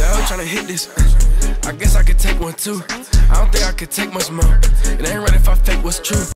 Yeah, I'm tryna hit this. I guess I could take one too. I don't think I could take much more. It ain't right if I fake what's true.